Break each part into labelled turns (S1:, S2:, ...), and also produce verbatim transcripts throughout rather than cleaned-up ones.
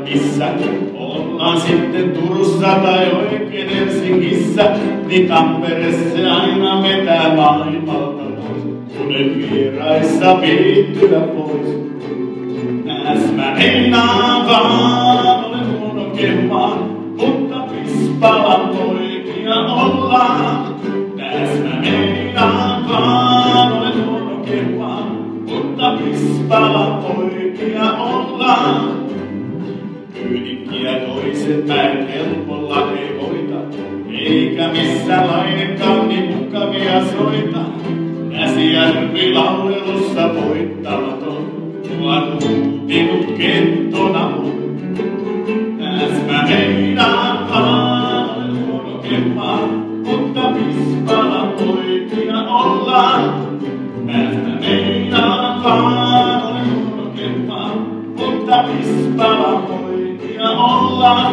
S1: missä ollaan sitten Turussa tai oikein Helsingissä, niin Tampere se aina vetää maailmalta pois, kun et vieraissa viihtyä pois. Nääs mä meinaan vaan, olen huono kehmaan, mutta Pispalan poikia ollaan. Nääs mä meinaan vaan, olen huono kehmaan, mutta Pispalan poikia ollaan. Kyynikkiä toiset mäet helpolla ei voita, eikä missä lainekaan niin mukavia soita. Näsijärvi laulelussa voittamaton, mua tuutinut kettona mun. Nääs mä meinaan vaan, olen huono kehmaan, mutta Pispalan poikia ollaan. Nääs mä meinaan vaan, olen huono kehmaan, mutta Pispalan poikia ollaan.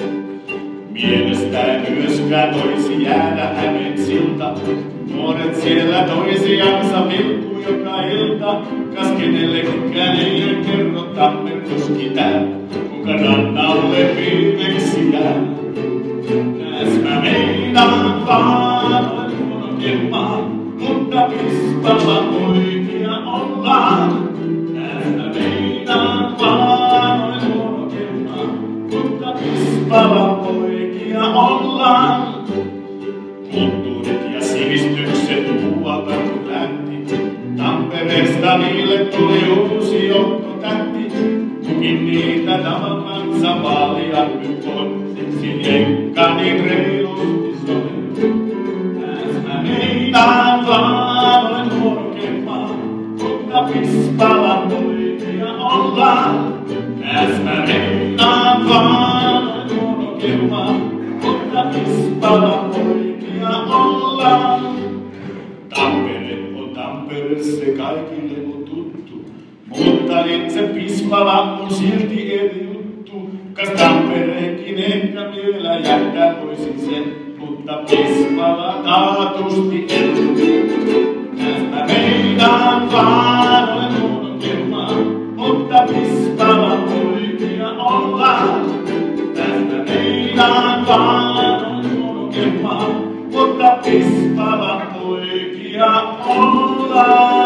S1: Mielestään myöskään voisi jäädä Hämeensilta. Nuoret siellä toisiansa vilkkuu joka ilta. Kas kenellekään ei ole kerro Tammerkoski tää, kuka rannalle viimeksi jää. Nääs mä meinaan vaan, olen huono kehmaan, mutta Pispalan poikia ollaan. Nääs mä meinaan vaan, olen huono kehmaan, mutta Pispalan poikia ollaan. Kulttuurit ja sivistykset muualta kun lähti, Tampereesta niille tuli uusi joukkotähti. Kukin niitä tavallansa vaalia nyt on, siksi jenkka niin reilusti soi. Nääs mä meinaan vaan, olen huono kehmaan, mutta Pispalan poikia ollaan. Nääs mä meinaan vaan, olen huono kehmaan, mutta Pispalan poikia ollaan. Tampere on Tampere, se kaikille on tuttu, mutta itse Pispala on silti eri juttu. Kas Tampereekin ehkä vielä jättää voisin sen, mutta Pispala taatusti en. Nääs mä meinaan vaan, olen huono kehmaan, mutta Pispalan poikia ollaan. Nääs mä meinaan vaan, olen huono kehmaan, mutta Pispalan poikia ollaan.